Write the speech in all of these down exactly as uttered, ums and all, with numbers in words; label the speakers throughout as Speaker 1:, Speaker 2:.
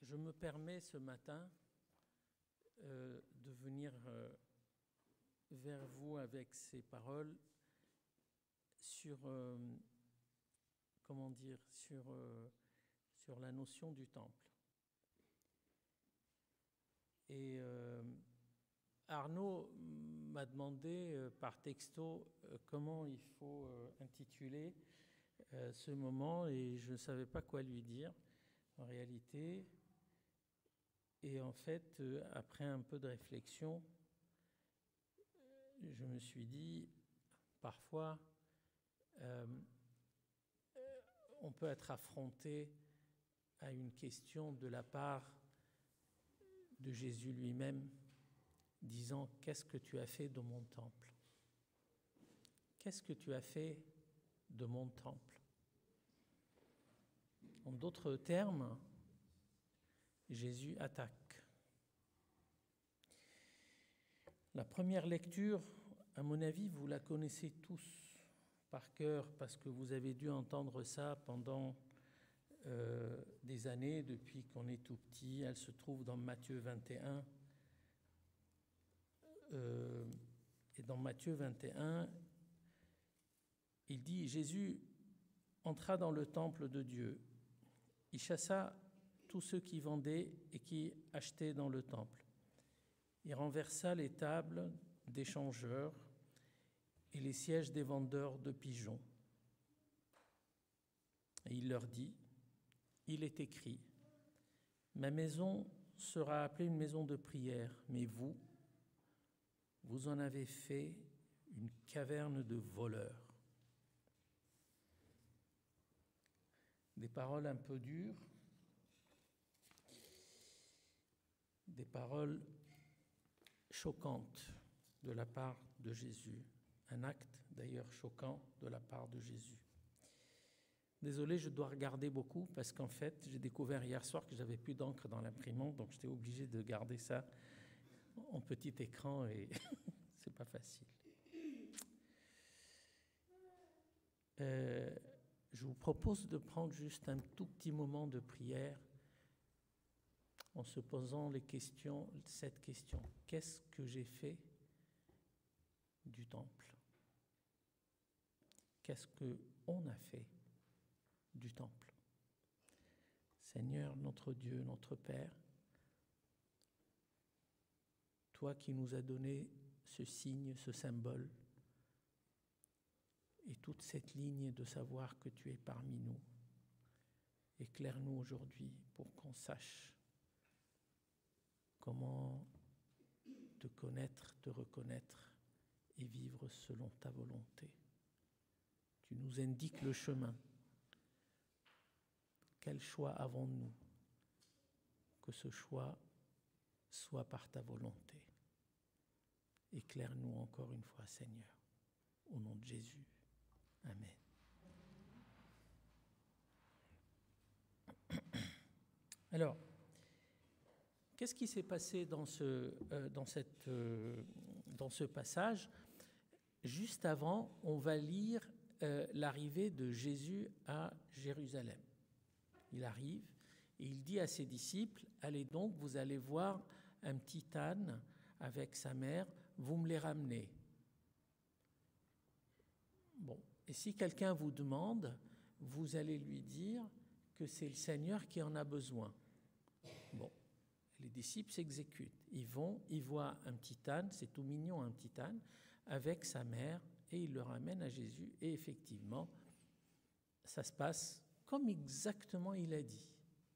Speaker 1: je me permets ce matin euh, de venir euh, vers vous avec ces paroles sur, euh, comment dire, sur, euh, sur la notion du temple. Et euh, Arnaud m'a demandé euh, par texto euh, comment il faut euh, intituler euh, ce moment, et je ne savais pas quoi lui dire en réalité. Et en fait, euh, après un peu de réflexion, je me suis dit, parfois, euh, on peut être affronté à une question de la part de Jésus lui-même, disant « Qu'est-ce que tu as fait de mon temple ? Qu'est-ce que tu as fait de mon temple ?» En d'autres termes, Jésus attaque. La première lecture, à mon avis, vous la connaissez tous par cœur parce que vous avez dû entendre ça pendant euh, des années, depuis qu'on est tout petit. Elle se trouve dans Matthieu vingt et un. Euh, et dans Matthieu vingt et un, il dit « Jésus entra dans le temple de Dieu. Il chassa tous ceux qui vendaient et qui achetaient dans le temple. Il renversa les tables des changeurs et les sièges des vendeurs de pigeons. Et il leur dit, il est écrit, ma maison sera appelée une maison de prière, mais vous, vous en avez fait une caverne de voleurs. » Des paroles un peu dures, des paroles choquantes de la part de Jésus, un acte d'ailleurs choquant de la part de Jésus. Désolé, je dois regarder beaucoup parce qu'en fait, j'ai découvert hier soir que j'avais plus d'encre dans l'imprimante, donc j'étais obligé de garder ça en petit écran et c'est pas facile. Euh, je vous propose de prendre juste un tout petit moment de prière en se posant les questions, cette question. Qu'est-ce que j'ai fait du temple ? Qu'est-ce qu'on a fait du temple ? Seigneur, notre Dieu, notre Père, toi qui nous as donné ce signe, ce symbole, et toute cette ligne de savoir que tu es parmi nous, éclaire-nous aujourd'hui pour qu'on sache comment te connaître, te reconnaître et vivre selon ta volonté. Tu nous indiques le chemin. Quel choix avons-nous ? Que ce choix soit par ta volonté. Éclaire-nous encore une fois, Seigneur, au nom de Jésus. Amen. Alors, qu'est-ce qui s'est passé dans ce, euh, dans cette, euh, dans ce passage ? Juste avant, on va lire euh, l'arrivée de Jésus à Jérusalem. Il arrive et il dit à ses disciples, « Allez donc, vous allez voir un petit âne avec sa mère, vous me les ramenez. » Bon, et si quelqu'un vous demande, vous allez lui dire que c'est le Seigneur qui en a besoin. Bon, les disciples s'exécutent. Ils vont, ils voient un petit âne, c'est tout mignon un petit âne, avec sa mère, et ils le ramènent à Jésus. Et effectivement, ça se passe comme exactement il a dit.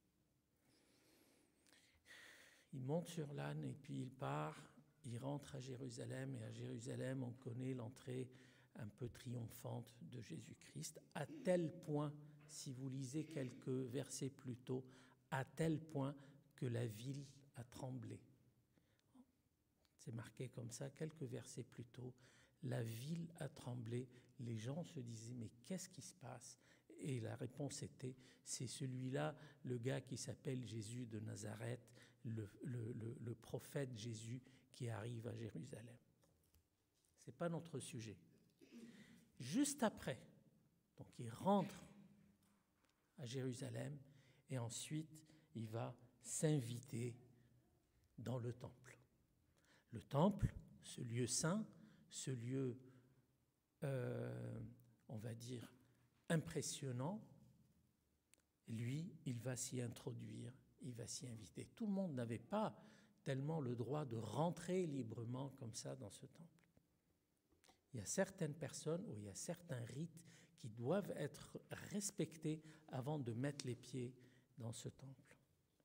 Speaker 1: Il monte sur l'âne et puis il part, il rentre à Jérusalem, et à Jérusalem, on connaît l'entrée un peu triomphante de Jésus-Christ, à tel point, si vous lisez quelques versets plus tôt, à tel point que la ville a tremblé. C'est marqué comme ça, quelques versets plus tôt, la ville a tremblé, les gens se disaient, mais qu'est-ce qui se passe ? Et la réponse était, c'est celui-là, le gars qui s'appelle Jésus de Nazareth, le, le, le, le prophète Jésus qui arrive à Jérusalem. Ce n'est pas notre sujet. Juste après, donc il rentre à Jérusalem et ensuite il va s'inviter dans le temple. Le temple, ce lieu saint, ce lieu, euh, on va dire, impressionnant, lui, il va s'y introduire, il va s'y inviter. Tout le monde n'avait pas tellement le droit de rentrer librement comme ça dans ce temple. Il y a certaines personnes ou il y a certains rites qui doivent être respectés avant de mettre les pieds dans ce temple.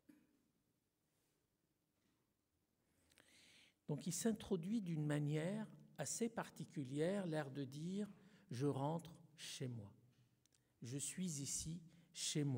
Speaker 1: Donc il s'introduit d'une manière assez particulière, l'air de dire « je rentre chez moi, je suis ici chez moi ».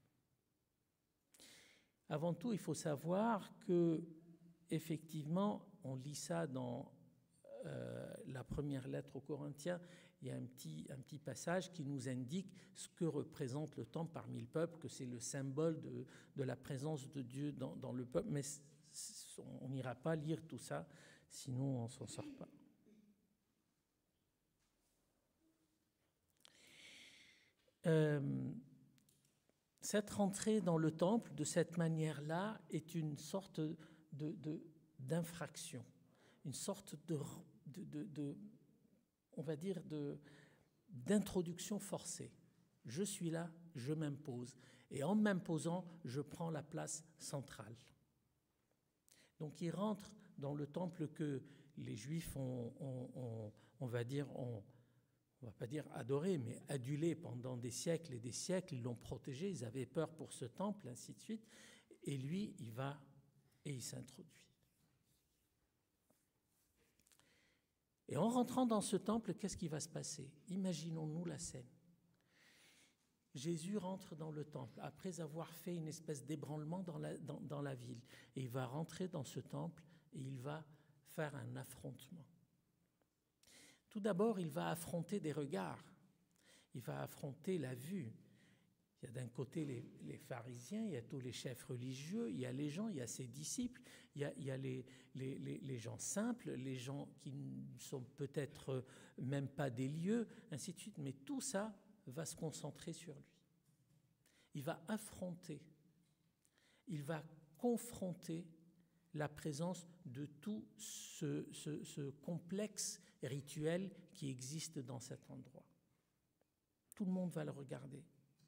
Speaker 1: Avant tout, il faut savoir que, effectivement, on lit ça dans euh, la première lettre aux Corinthiens, il y a un petit, un petit passage qui nous indique ce que représente le temple parmi le peuple, que c'est le symbole de, de la présence de Dieu dans, dans le peuple, mais on n'ira pas lire tout ça, sinon on ne s'en sort pas. Euh, cette rentrée dans le temple, de cette manière-là, est une sorte de, de, d'infraction, une sorte de, de, de, de on va dire, de, d'introduction forcée. Je suis là, je m'impose, et en m'imposant, je prends la place centrale. Donc il rentre dans le temple que les Juifs ont, ont, ont on va dire, ont, on ne va pas dire adoré, mais adulé pendant des siècles et des siècles. Ils l'ont protégé, ils avaient peur pour ce temple, ainsi de suite. Et lui, il va et il s'introduit. Et en rentrant dans ce temple, qu'est-ce qui va se passer? Imaginons-nous la scène. Jésus rentre dans le temple après avoir fait une espèce d'ébranlement dans la, dans, dans la ville. Et il va rentrer dans ce temple et il va faire un affrontement. Tout d'abord, il va affronter des regards. Il va affronter la vue. Il y a d'un côté les, les pharisiens, il y a tous les chefs religieux, il y a les gens, il y a ses disciples, il y a, il y a les, les, les, les gens simples, les gens qui ne sont peut-être même pas des lieux, ainsi de suite. Mais tout ça va se concentrer sur lui. Il va affronter, il va confronter la présence de tout ce, ce, ce complexe rituel qui existe dans cet endroit. Tout le monde va le regarder.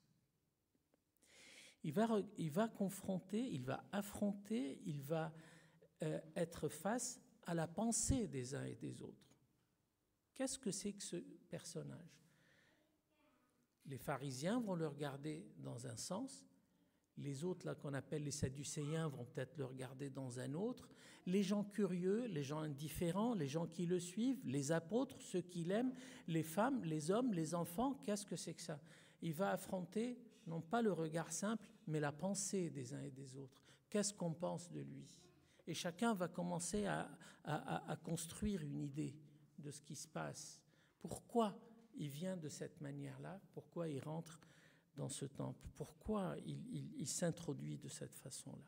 Speaker 1: Il va, il va confronter, il va affronter, il va euh, être face à la pensée des uns et des autres. Qu'est-ce que c'est que ce personnage? Les pharisiens vont le regarder dans un sens, les autres, là, qu'on appelle les sadducéens, vont peut-être le regarder dans un autre. Les gens curieux, les gens indifférents, les gens qui le suivent, les apôtres, ceux qui l'aiment, les femmes, les hommes, les enfants, qu'est-ce que c'est que ça? Il va affronter, non pas le regard simple, mais la pensée des uns et des autres. Qu'est-ce qu'on pense de lui? Et chacun va commencer à, à, à construire une idée de ce qui se passe. Pourquoi il vient de cette manière-là? Pourquoi il rentre dans ce temple? Pourquoi il, il, il s'introduit de cette façon-là?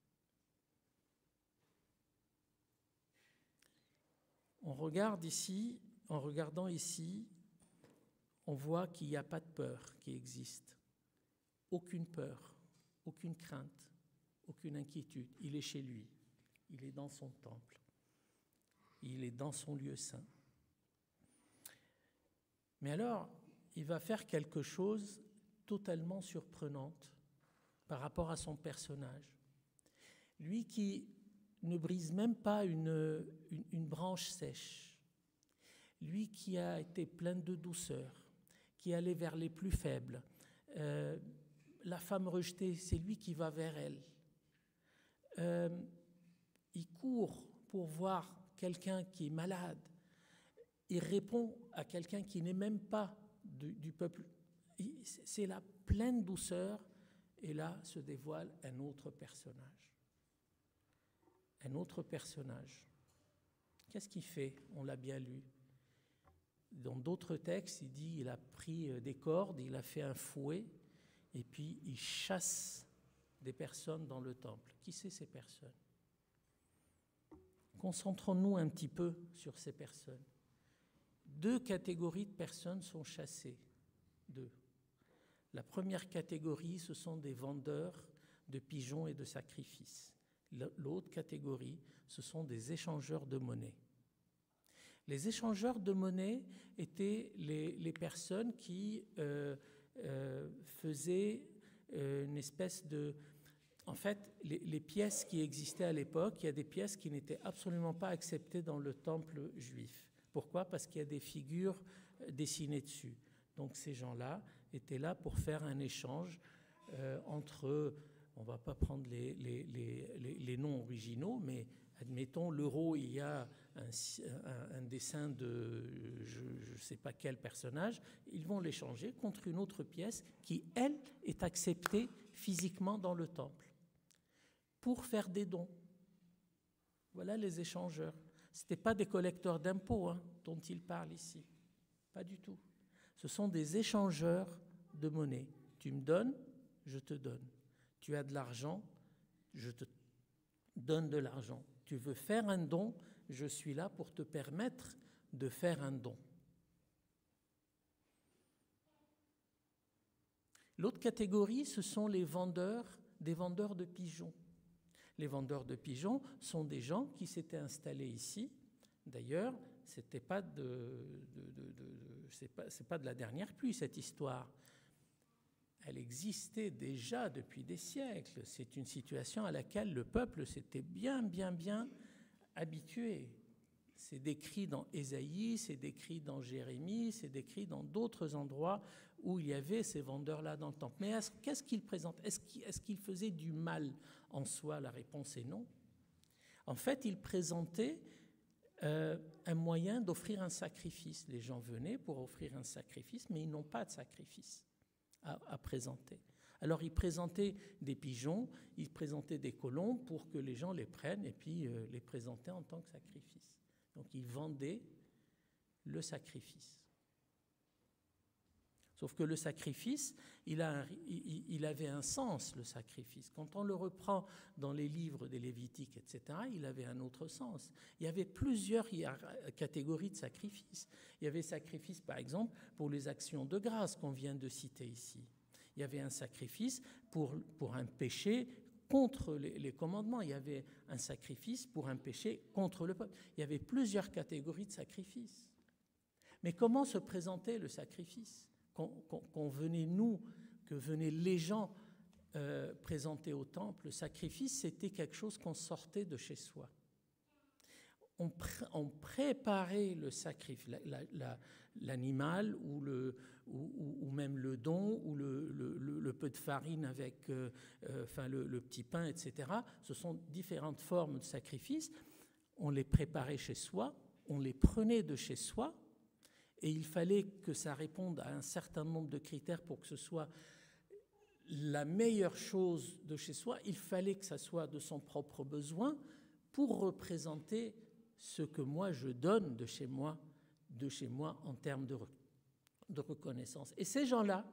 Speaker 1: On regarde ici, en regardant ici, on voit qu'il n'y a pas de peur qui existe. Aucune peur, aucune crainte, aucune inquiétude. Il est chez lui, il est dans son temple, il est dans son lieu saint. Mais alors, il va faire quelque chose totalement surprenante par rapport à son personnage. Lui qui ne brise même pas une, une, une branche sèche, lui qui a été plein de douceur, qui allait vers les plus faibles, euh, la femme rejetée, c'est lui qui va vers elle. Euh, il court pour voir quelqu'un qui est malade. Il répond à quelqu'un qui n'est même pas du, du peuple. C'est la pleine douceur, et là se dévoile un autre personnage. Un autre personnage. Qu'est-ce qu'il fait? On l'a bien lu. Dans d'autres textes, il dit il a pris des cordes, il a fait un fouet, et puis il chasse des personnes dans le temple. Qui c'est ces personnes? Concentrons-nous un petit peu sur ces personnes. Deux catégories de personnes sont chassées. Deux. La première catégorie, ce sont des vendeurs de pigeons et de sacrifices. L'autre catégorie, ce sont des échangeurs de monnaie. Les échangeurs de monnaie étaient les, les personnes qui euh, euh, faisaient euh, une espèce de... En fait, les, les pièces qui existaient à l'époque, il y a des pièces qui n'étaient absolument pas acceptées dans le temple juif. Pourquoi? Parce qu'il y a des figures dessinées dessus. Donc ces gens-là étaient là pour faire un échange euh, entre... On ne va pas prendre les, les, les, les noms originaux, mais admettons, l'euro, il y a un, un, un dessin de je ne sais pas quel personnage, ils vont l'échanger contre une autre pièce qui, elle, est acceptée physiquement dans le temple pour faire des dons. Voilà les échangeurs. Ce n'étaient pas des collecteurs d'impôts hein, dont il parle ici. Pas du tout. Ce sont des échangeurs de monnaie. Tu me donnes, je te donne. Tu as de l'argent, je te donne de l'argent. Tu veux faire un don, je suis là pour te permettre de faire un don. L'autre catégorie, ce sont les vendeurs, des vendeurs de pigeons. Les vendeurs de pigeons sont des gens qui s'étaient installés ici. D'ailleurs, c'était pas de, de, de, de, de c'est pas, c'est pas de la dernière pluie, cette histoire. Elle existait déjà depuis des siècles. C'est une situation à laquelle le peuple s'était bien, bien, bien habitué. C'est décrit dans Ésaïe, c'est décrit dans Jérémie, c'est décrit dans d'autres endroits où il y avait ces vendeurs-là dans le temple. Mais est-ce, qu'est-ce qu'ils présentent? Est-ce qu'ils, est-ce qu'ils faisaient du mal en soi? La réponse est non. En fait, ils présentaient euh, un moyen d'offrir un sacrifice. Les gens venaient pour offrir un sacrifice, mais ils n'ont pas de sacrifice à, à présenter. Alors, ils présentaient des pigeons, ils présentaient des colombes pour que les gens les prennent et puis euh, les présentaient en tant que sacrifice. Donc, ils vendaient le sacrifice. Sauf que le sacrifice, il, a un, il, il avait un sens, le sacrifice. Quand on le reprend dans les livres des Lévitiques, et cetera, il avait un autre sens. Il y avait plusieurs catégories de sacrifices. Il y avait sacrifice, par exemple, pour les actions de grâce qu'on vient de citer ici. Il y avait un sacrifice pour, pour un péché contre les, les commandements. Il y avait un sacrifice pour un péché contre le peuple. Il y avait plusieurs catégories de sacrifices. Mais comment se présentait le sacrifice? Qu'on, qu'on, qu'on venait, nous, que venaient les gens euh, présenter au temple, le sacrifice, c'était quelque chose qu'on sortait de chez soi. On, pr- on préparait le sacrifice, la, la, la, l'animal ou, le, ou, ou, ou même le don ou le, le, le, le peu de farine avec euh, euh, enfin le, le petit pain, et cetera. Ce sont différentes formes de sacrifice. On les préparait chez soi, on les prenait de chez soi. Et il fallait que ça réponde à un certain nombre de critères pour que ce soit la meilleure chose de chez soi. Il fallait que ça soit de son propre besoin pour représenter ce que moi je donne de chez moi, de chez moi en termes de, de reconnaissance. Et ces gens-là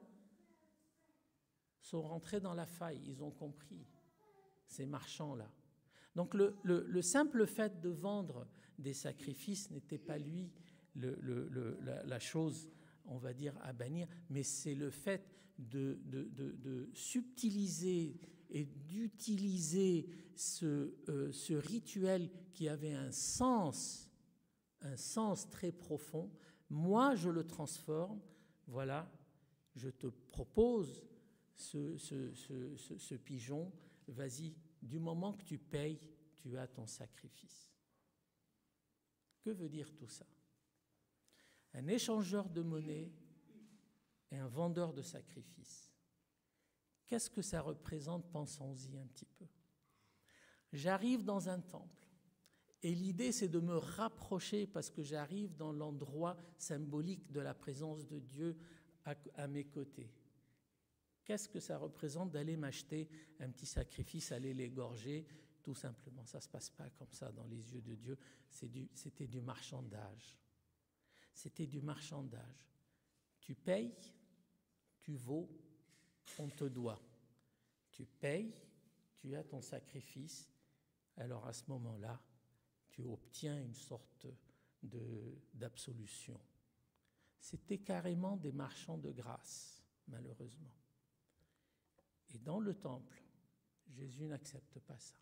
Speaker 1: sont rentrés dans la faille, ils ont compris, ces marchands-là. Donc le, le, le simple fait de vendre des sacrifices n'était pas lui Le, le, le, la, la chose, on va dire, à bannir, mais c'est le fait de, de, de, de subtiliser et d'utiliser ce, euh, ce rituel qui avait un sens, un sens très profond. Moi, je le transforme, voilà, je te propose ce, ce, ce, ce, ce pigeon, vas-y, du moment que tu payes, tu as ton sacrifice. Que veut dire tout ça? Un échangeur de monnaie et un vendeur de sacrifices. Qu'est-ce que ça représente? Pensons-y un petit peu. J'arrive dans un temple et l'idée c'est de me rapprocher parce que j'arrive dans l'endroit symbolique de la présence de Dieu à, à mes côtés. Qu'est-ce que ça représente d'aller m'acheter un petit sacrifice, aller l'égorger? Tout simplement, ça ne se passe pas comme ça dans les yeux de Dieu, c'est du, c'était du marchandage. C'était du marchandage. Tu payes, tu vaux, on te doit. Tu payes, tu as ton sacrifice, alors à ce moment-là, tu obtiens une sorte de, d'absolution. C'était carrément des marchands de grâce, malheureusement. Et dans le temple Jésus n'accepte pas ça.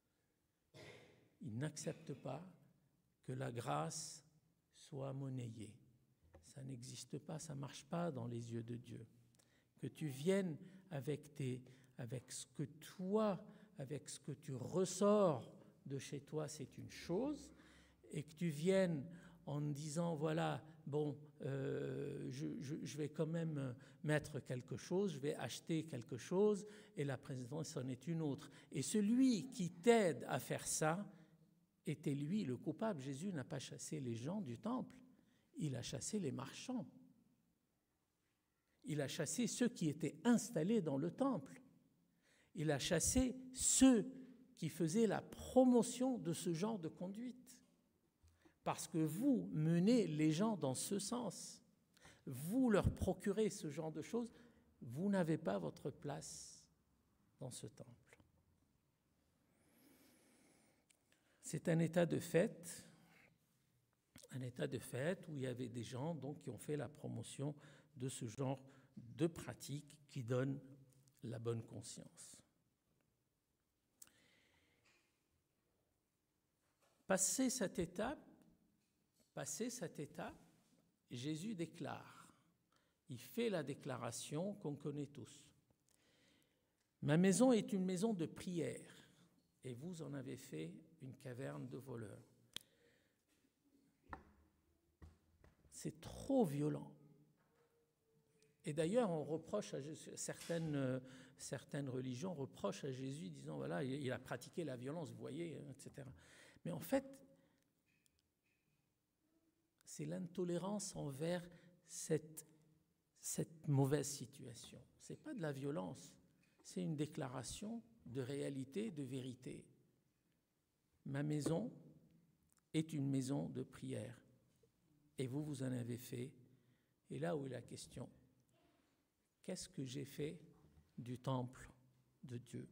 Speaker 1: Il n'accepte pas que la grâce soit monnayée. Ça n'existe pas, ça ne marche pas dans les yeux de Dieu. Que tu viennes avec, tes, avec ce que toi, avec ce que tu ressors de chez toi, c'est une chose, et que tu viennes en disant, voilà, bon, euh, je, je, je vais quand même mettre quelque chose, je vais acheter quelque chose, et la présidence en est une autre. Et celui qui t'aide à faire ça était lui le coupable. Jésus n'a pas chassé les gens du temple, il a chassé les marchands. Il a chassé ceux qui étaient installés dans le temple. Il a chassé ceux qui faisaient la promotion de ce genre de conduite. Parce que vous menez les gens dans ce sens. Vous leur procurez ce genre de choses. Vous n'avez pas votre place dans ce temple. C'est un état de fait, un état de fait où il y avait des gens donc, qui ont fait la promotion de ce genre de pratiques qui donnent la bonne conscience. Passé cette étape, passé cette étape, Jésus déclare, il fait la déclaration qu'on connaît tous. Ma maison est une maison de prière, et vous en avez fait une caverne de voleurs. C'est trop violent. Et d'ailleurs, on reproche à Jésus, certaines, euh, certaines religions reprochent à Jésus, disant, voilà, il, il a pratiqué la violence, vous voyez, et cetera. Mais en fait, c'est l'intolérance envers cette, cette mauvaise situation. Ce n'est pas de la violence, c'est une déclaration de réalité, de vérité. Ma maison est une maison de prière, et vous, vous en avez fait. Et là où est la question, qu'est-ce que j'ai fait du temple de Dieu?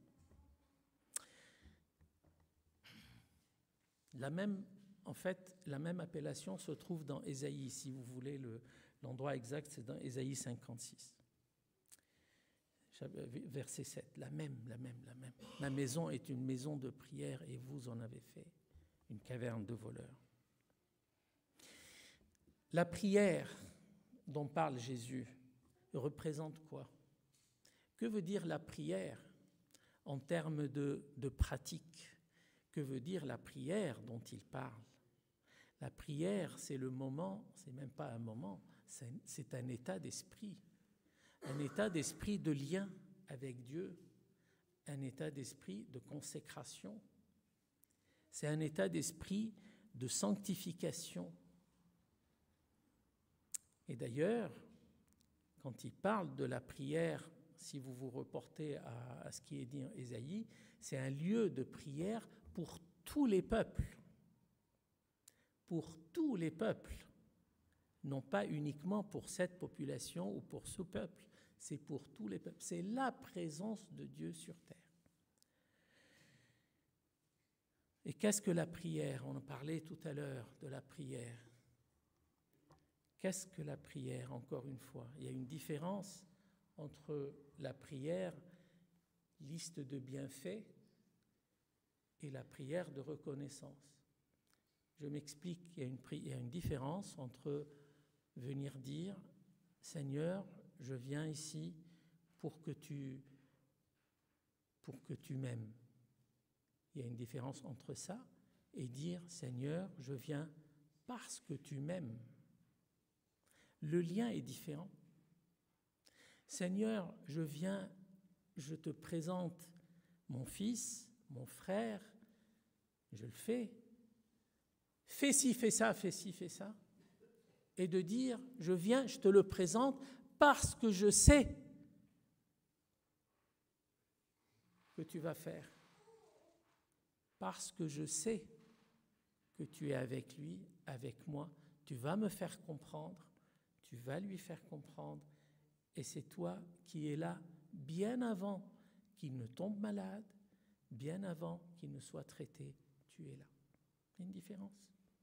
Speaker 1: La même, en fait, la même appellation se trouve dans Ésaïe. Si vous voulez, le, l'endroit exact, c'est dans Ésaïe cinquante-six. Verset sept, la même, la même, la même. Ma maison est une maison de prière et vous en avez fait une caverne de voleurs. La prière dont parle Jésus représente quoi? Que veut dire la prière en termes de, de pratique? Que veut dire la prière dont il parle? La prière, c'est le moment, c'est même pas un moment, c'est, c'est un état d'esprit. Un état d'esprit de lien avec Dieu, un état d'esprit de consécration. C'est un état d'esprit de sanctification. Et d'ailleurs, quand il parle de la prière, si vous vous reportez à, à ce qui est dit en Ésaïe, c'est un lieu de prière pour tous les peuples. Pour tous les peuples. Non pas uniquement pour cette population ou pour ce peuple, c'est pour tous les peuples. C'est la présence de Dieu sur terre. Et qu'est-ce que la prière? On en parlait tout à l'heure de la prière. Qu'est-ce que la prière, encore une fois? Il y a une différence entre la prière, liste de bienfaits, et la prière de reconnaissance. Je m'explique, il y a une, il y a une différence entre venir dire « Seigneur, je viens ici pour que tu, pour que tu m'aimes ». Il y a une différence entre ça et dire « Seigneur, je viens parce que tu m'aimes ». Le lien est différent. « Seigneur, je viens, je te présente mon fils, mon frère, je le fais. Fais ci, fais ça, fais ci, fais ça. » Et de dire, je viens, je te le présente parce que je sais que tu vas faire. Parce que je sais que tu es avec lui, avec moi. Tu vas me faire comprendre, tu vas lui faire comprendre. Et c'est toi qui es là bien avant qu'il ne tombe malade, bien avant qu'il ne soit traité. Tu es là. Il y a une différence.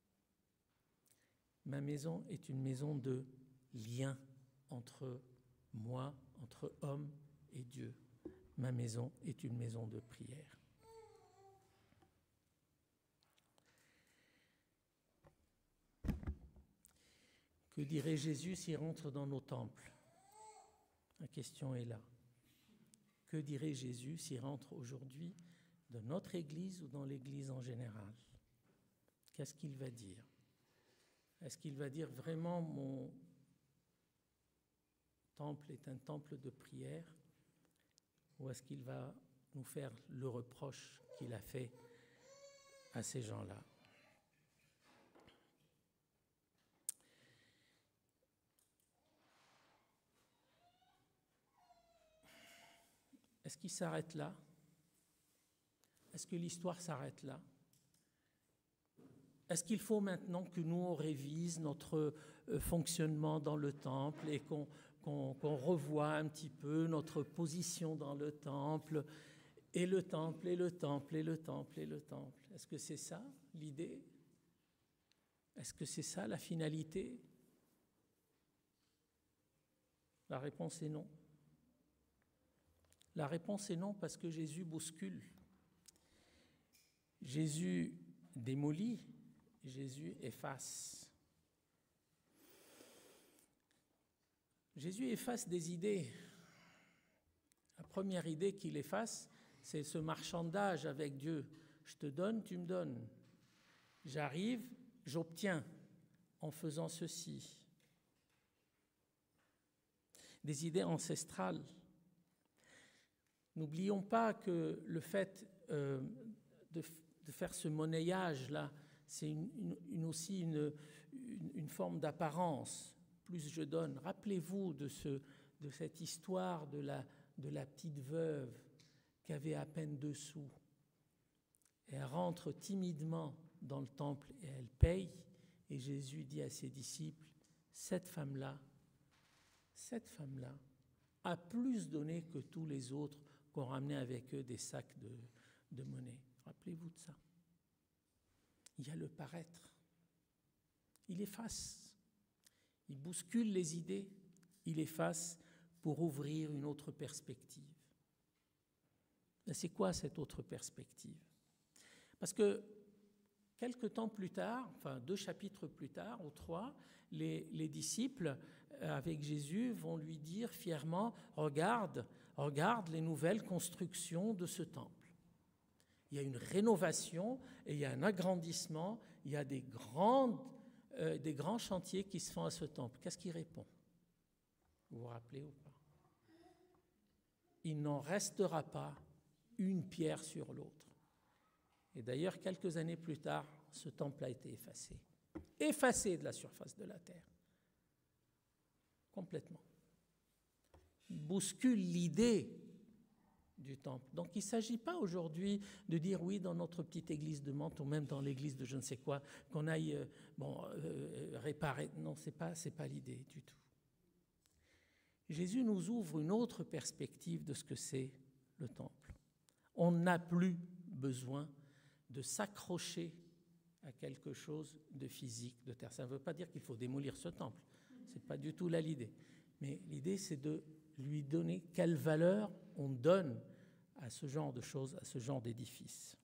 Speaker 1: Ma maison est une maison de lien entre moi, entre homme et Dieu. ma maison est une maison de prière. Que dirait Jésus s'il rentre dans nos temples? La question est là. Que dirait Jésus s'il rentre aujourd'hui dans notre Église ou dans l'Église en général? Qu'est-ce qu'il va dire? Est-ce qu'il va dire vraiment mon temple est un temple de prière? Ou est-ce qu'il va nous faire le reproche qu'il a fait à ces gens-là? Est-ce qu'il s'arrête là? Est-ce que l'histoire s'arrête là? Est-ce qu'il faut maintenant que nous, on révise notre fonctionnement dans le temple et qu'on, qu'on, qu'on revoie un petit peu notre position dans le temple, et le temple, et le temple, et le temple, et le temple? Est-ce que c'est ça l'idée? Est-ce que c'est ça la finalité? La réponse est non. La réponse est non, parce que Jésus bouscule. Jésus démolit, Jésus efface. Jésus efface des idées. La première idée qu'il efface, c'est ce marchandage avec Dieu. Je te donne, tu me donnes. J'arrive, j'obtiens en faisant ceci. Des idées ancestrales. N'oublions pas que le fait euh, de, de faire ce monnayage-là, c'est une, une, une aussi une, une, une forme d'apparence. Plus je donne. Rappelez-vous de, ce, de cette histoire de la, de la petite veuve qui avait à peine deux sous. Elle rentre timidement dans le temple et elle paye. Et Jésus dit à ses disciples, cette femme-là, cette femme-là a plus donné que tous les autres qui ont ramené avec eux des sacs de, de monnaie. Rappelez-vous de ça. Il y a le paraître. Il efface. Il bouscule les idées. Il efface pour ouvrir une autre perspective. Mais c'est quoi cette autre perspective? Parce que quelque temps plus tard, enfin deux chapitres plus tard, ou trois, les, les disciples avec Jésus vont lui dire fièrement, regarde, regarde les nouvelles constructions de ce temple. Il y a une rénovation et il y a un agrandissement, il y a des, grandes, euh, des grands chantiers qui se font à ce temple. Qu'est-ce qu'il répond? Vous vous rappelez ou pas? Il n'en restera pas une pierre sur l'autre. Et d'ailleurs, quelques années plus tard, ce temple a été effacé. Effacé de la surface de la terre. Complètement. Il bouscule l'idée du temple. Donc il ne s'agit pas aujourd'hui de dire oui, dans notre petite église de Mantes ou même dans l'église de je ne sais quoi, qu'on aille euh, bon, euh, réparer. Non, ce n'est pas, c'est pas l'idée du tout. Jésus nous ouvre une autre perspective de ce que c'est le temple. On n'a plus besoin de s'accrocher à quelque chose de physique, de terre. Ça ne veut pas dire qu'il faut démolir ce temple. Ce n'est pas du tout là l'idée. Mais l'idée, c'est de lui donner quelle valeur on donne à ce genre de choses, à ce genre d'édifice.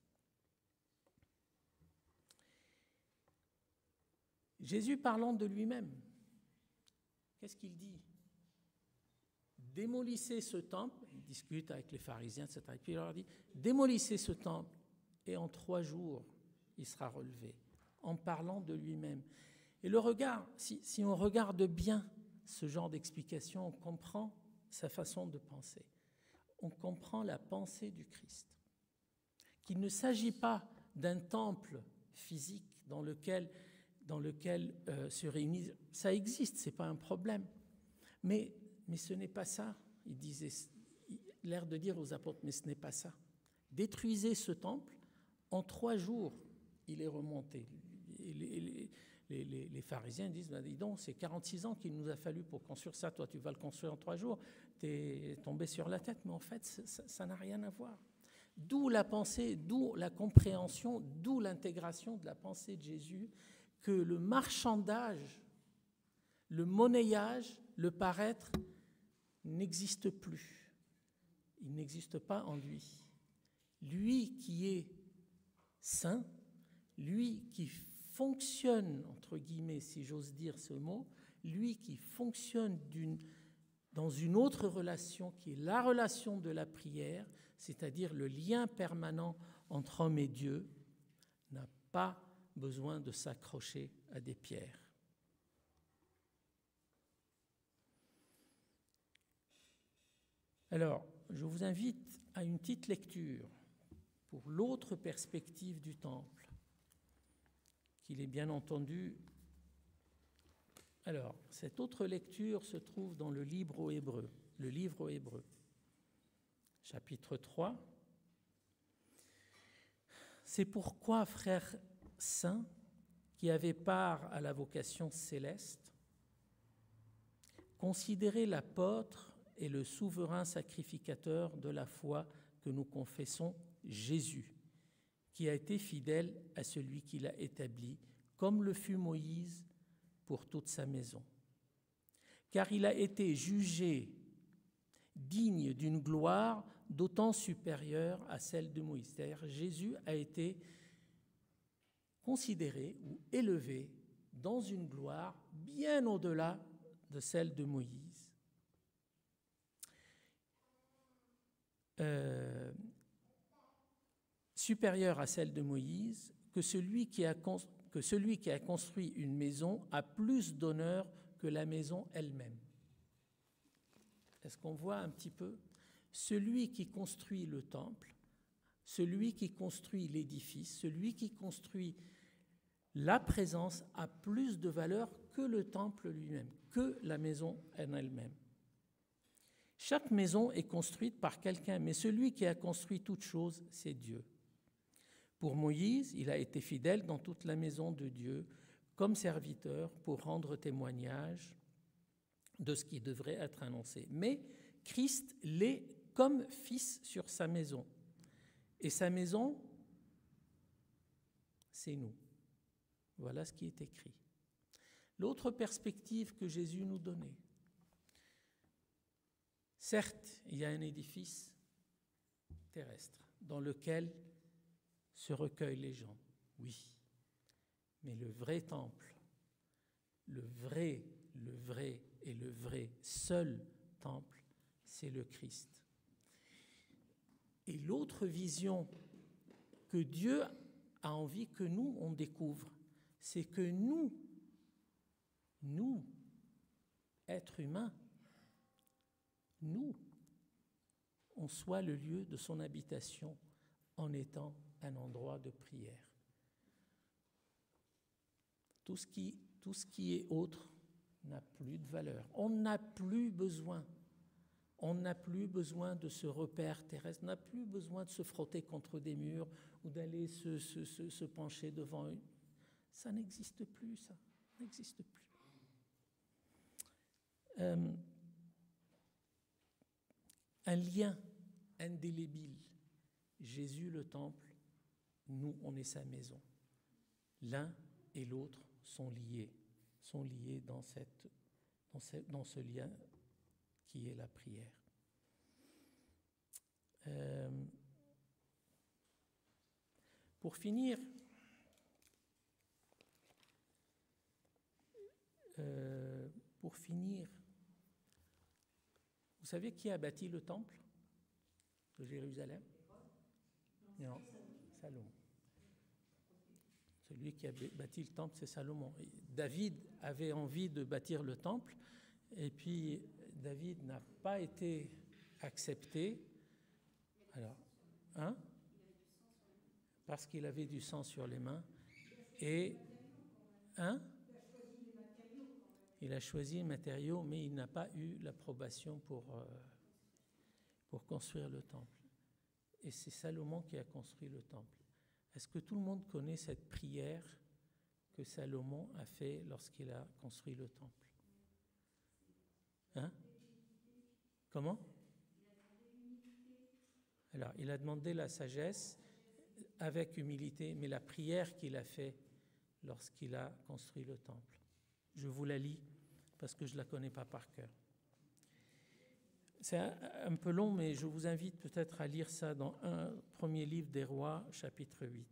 Speaker 1: Jésus parlant de lui-même, qu'est-ce qu'il dit? Démolissez ce temple, il discute avec les pharisiens, et cetera. Et puis il leur dit, démolissez ce temple, et en trois jours, il sera relevé, en parlant de lui-même. Et le regard, si, si on regarde bien ce genre d'explication, on comprend sa façon de penser. On comprend la pensée du Christ. Qu'il ne s'agit pas d'un temple physique dans lequel, dans lequel euh, se réunissent. Ça existe, ce n'est pas un problème. Mais, mais ce n'est pas ça. Il disait, l'air de dire aux apôtres, mais ce n'est pas ça. Détruisez ce temple, en trois jours, il est remonté. Et les, les, les, les, les pharisiens disent, ben dis donc, c'est quarante-six ans qu'il nous a fallu pour construire ça, toi tu vas le construire en trois jours, t'es tombé sur la tête, mais en fait, ça, ça n'a rien à voir. D'où la pensée, d'où la compréhension, d'où l'intégration de la pensée de Jésus, que le marchandage, le monnayage, le paraître n'existe plus. il n'existe pas en lui. Lui qui est saint, lui qui fonctionne, entre guillemets, si j'ose dire ce mot, lui qui fonctionne d'une, dans une autre relation qui est la relation de la prière, c'est-à-dire le lien permanent entre homme et Dieu, n'a pas besoin de s'accrocher à des pierres. Alors, je vous invite à une petite lecture pour l'autre perspective du temple, qu'il est bien entendu. Alors, cette autre lecture se trouve dans le livre aux Hébreux, le livre aux Hébreux, chapitre trois. C'est pourquoi, frères saints, qui avez part à la vocation céleste, considérez l'apôtre et le souverain sacrificateur de la foi que nous confessons, Jésus, qui a été fidèle à celui qui l'a établi, comme le fut Moïse pour toute sa maison. Car il a été jugé digne d'une gloire d'autant supérieure à celle de Moïse. C'est-à-dire Jésus a été considéré ou élevé dans une gloire bien au-delà de celle de Moïse. Euh, supérieure à celle de Moïse, que celui qui a, que celui qui a construit une maison a plus d'honneur que la maison elle-même. Est-ce qu'on voit un petit peu? Celui qui construit le temple, celui qui construit l'édifice, celui qui construit la présence a plus de valeur que le temple lui-même, que la maison en elle-même. Chaque maison est construite par quelqu'un, mais celui qui a construit toute chose, c'est Dieu. Pour Moïse, il a été fidèle dans toute la maison de Dieu, comme serviteur pour rendre témoignage de ce qui devrait être annoncé. Mais Christ l'est comme fils sur sa maison. Et sa maison, c'est nous. Voilà ce qui est écrit. L'autre perspective que Jésus nous donnait. Certes, il y a un édifice terrestre dans lequel se recueillent les gens, oui. Mais le vrai temple, le vrai, le vrai et le vrai seul temple, c'est le Christ. Et l'autre vision que Dieu a envie que nous, on découvre, c'est que nous, nous, êtres humains, nous, on soit le lieu de son habitation en étant un endroit de prière. Tout ce qui, tout ce qui est autre n'a plus de valeur. On n'a plus besoin. On n'a plus besoin de ce repère terrestre. On n'a plus besoin de se frotter contre des murs ou d'aller se, se, se, se pencher devant eux. Ça n'existe plus, ça. Ça n'existe plus. Euh, un lien indélébile. Jésus, le temple, nous, on est sa maison. L'un et l'autre sont liés, sont liés dans, cette, dans, ce, dans ce lien qui est la prière. Euh, pour finir, euh, pour finir, vous savez qui a bâti le temple de Jérusalem? Non, Salomon. Celui qui a bâti le temple, c'est Salomon. David avait envie de bâtir le temple, et puis David n'a pas été accepté. Alors, hein? Parce qu'il avait du sang sur les mains. Et, hein? Il a choisi les matériaux, mais il n'a pas eu l'approbation pour, euh, pour construire le temple. Et c'est Salomon qui a construit le temple. Est-ce que tout le monde connaît cette prière que Salomon a fait lorsqu'il a construit le temple? Hein? Comment? Alors, il a demandé la sagesse avec humilité, mais la prière qu'il a fait lorsqu'il a construit le temple. Je vous la lis parce que je ne la connais pas par cœur. C'est un, un peu long, mais je vous invite peut-être à lire ça dans un premier livre des Rois, chapitre huit.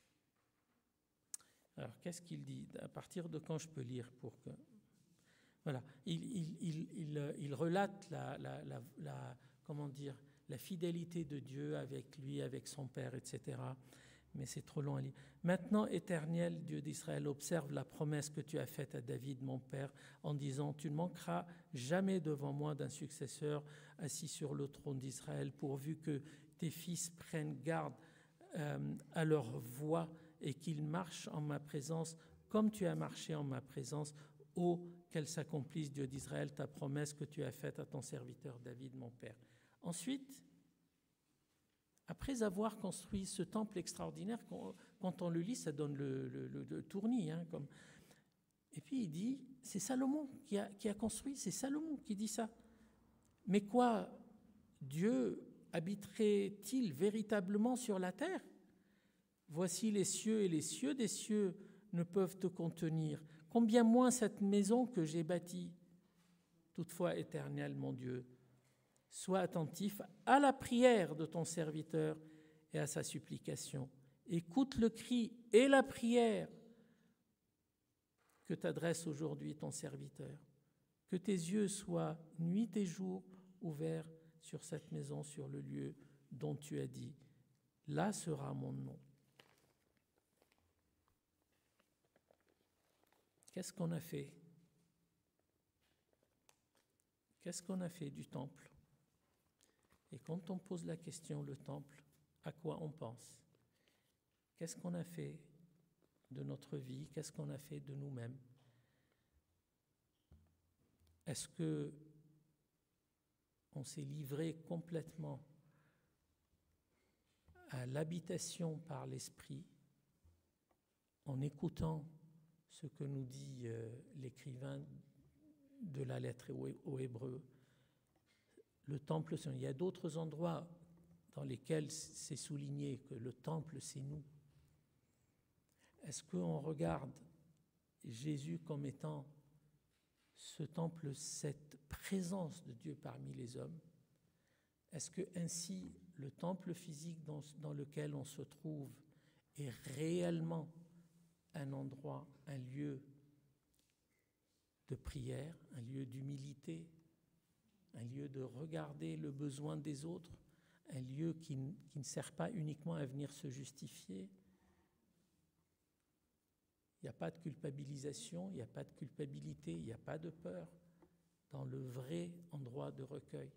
Speaker 1: Alors, qu'est-ce qu'il dit? À partir de quand je peux lire pour que... Voilà, il, il, il, il, il relate la, la, la, la, comment dire, la fidélité de Dieu avec lui, avec son Père, et cetera. Mais c'est trop long à lire. Maintenant, Éternel, Dieu d'Israël, observe la promesse que tu as faite à David, mon Père, en disant, tu ne manqueras jamais devant moi d'un successeur assis sur le trône d'Israël, pourvu que tes fils prennent garde euh, à leur voie et qu'ils marchent en ma présence comme tu as marché en ma présence. Ô, qu'elle s'accomplisse, Dieu d'Israël, ta promesse que tu as faite à ton serviteur David, mon Père. Ensuite, après avoir construit ce temple extraordinaire, quand on le lit, ça donne le, le, le, le tournis. Hein, comme... Et puis il dit, c'est Salomon qui a, qui a construit, c'est Salomon qui dit ça. Mais quoi, Dieu habiterait-il véritablement sur la terre? Voici les cieux et les cieux des cieux ne peuvent te contenir. Combien moins cette maison que j'ai bâtie? Toutefois, Éternel, mon Dieu, sois attentif à la prière de ton serviteur et à sa supplication. Écoute le cri et la prière que t'adresse aujourd'hui ton serviteur. Que tes yeux soient nuit et jour ouverts sur cette maison, sur le lieu dont tu as dit, là sera mon nom. Qu'est-ce qu'on a fait? Qu'est-ce qu'on a fait du temple? Et quand on pose la question, le temple, à quoi on pense? Qu'est-ce qu'on a fait de notre vie? Qu'est-ce qu'on a fait de nous-mêmes? Est-ce que on s'est livré complètement à l'habitation par l'Esprit en écoutant ce que nous dit euh, l'écrivain de la lettre aux Hébreux? Le temple, il y a d'autres endroits dans lesquels c'est souligné que le temple, c'est nous. Est-ce qu'on regarde Jésus comme étant ce temple, cette présence de Dieu parmi les hommes? Est-ce que ainsi le temple physique dans, dans lequel on se trouve est réellement un endroit, un lieu de prière, un lieu d'humilité, un lieu de regarder le besoin des autres, un lieu qui, qui ne sert pas uniquement à venir se justifier? Il n'y a pas de culpabilisation, il n'y a pas de culpabilité, il n'y a pas de peur dans le vrai endroit de recueil.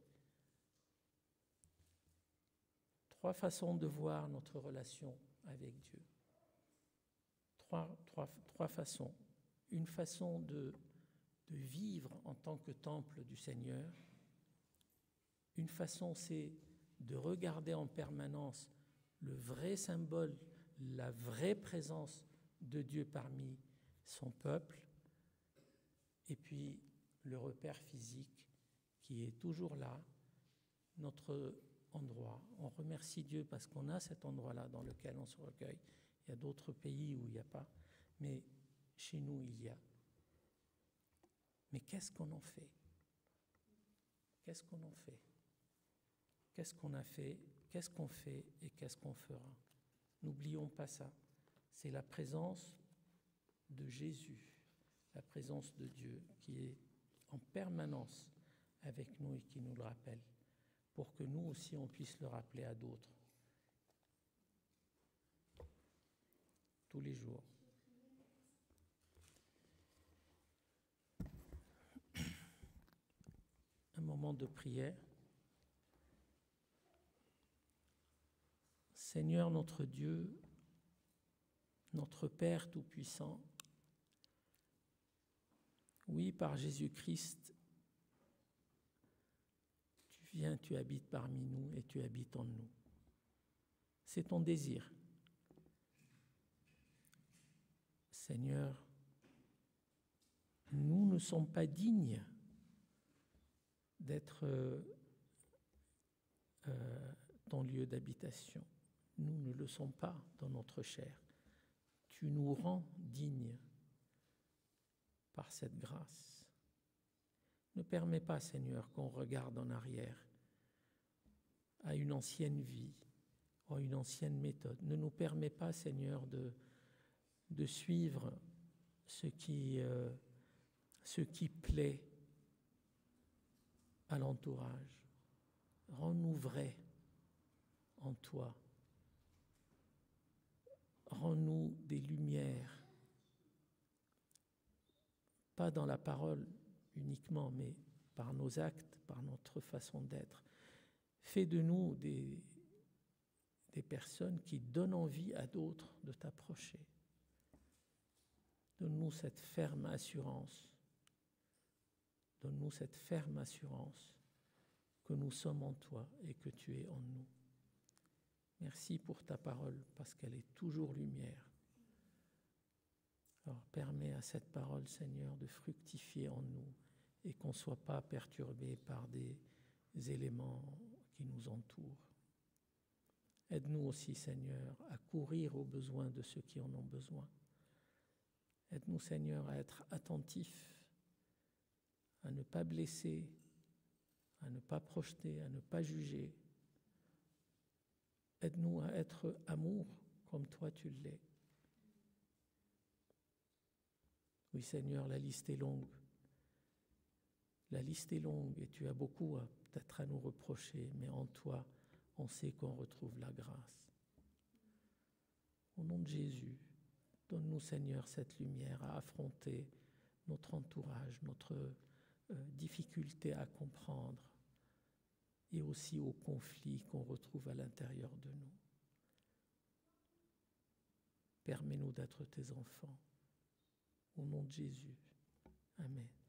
Speaker 1: Trois façons de voir notre relation avec Dieu. Trois, trois, trois façons. Une façon de, de vivre en tant que temple du Seigneur. Une façon, c'est de regarder en permanence le vrai symbole, la vraie présence de Dieu parmi son peuple. Et puis, le repère physique qui est toujours là, notre endroit. On remercie Dieu parce qu'on a cet endroit-là dans lequel on se recueille. Il y a d'autres pays où il n'y a pas, mais chez nous, il y a. Mais qu'est-ce qu'on en fait? Qu'est-ce qu'on en fait? Qu'est-ce qu'on a fait? Qu'est-ce qu'on fait? Et qu'est-ce qu'on fera? N'oublions pas ça. C'est la présence de Jésus, la présence de Dieu qui est en permanence avec nous et qui nous le rappelle, pour que nous aussi on puisse le rappeler à d'autres tous les jours. Un moment de prière. Seigneur notre Dieu, notre Père Tout-Puissant, oui, par Jésus-Christ, tu viens, tu habites parmi nous et tu habites en nous. C'est ton désir. Seigneur, nous ne sommes pas dignes d'être euh, euh, ton lieu d'habitation. Nous ne le sommes pas dans notre chair. Tu nous rends dignes par cette grâce. Ne permets pas, Seigneur, qu'on regarde en arrière à une ancienne vie, à une ancienne méthode. Ne nous permets pas, Seigneur, de, de suivre ce qui, euh, ce qui plaît à l'entourage. Rends-nous vrais en toi. Rends-nous des lumières, pas dans la parole uniquement, mais par nos actes, par notre façon d'être. Fais de nous des, des personnes qui donnent envie à d'autres de t'approcher. Donne-nous cette ferme assurance. Donne-nous cette ferme assurance que nous sommes en toi et que tu es en nous. Merci pour ta parole, parce qu'elle est toujours lumière. Alors, permets à cette parole, Seigneur, de fructifier en nous et qu'on ne soit pas perturbé par des éléments qui nous entourent. Aide-nous aussi, Seigneur, à courir aux besoins de ceux qui en ont besoin. Aide-nous, Seigneur, à être attentifs, à ne pas blesser, à ne pas projeter, à ne pas juger. Aide-nous à être amour comme toi tu l'es. Oui, Seigneur, la liste est longue. La liste est longue et tu as beaucoup à, peut-être à nous reprocher, mais en toi, on sait qu'on retrouve la grâce. Au nom de Jésus, donne-nous, Seigneur, cette lumière à affronter notre entourage, notre euh, difficulté à comprendre et aussi aux conflits qu'on retrouve à l'intérieur de nous. Permets-nous d'être tes enfants. Au nom de Jésus. Amen.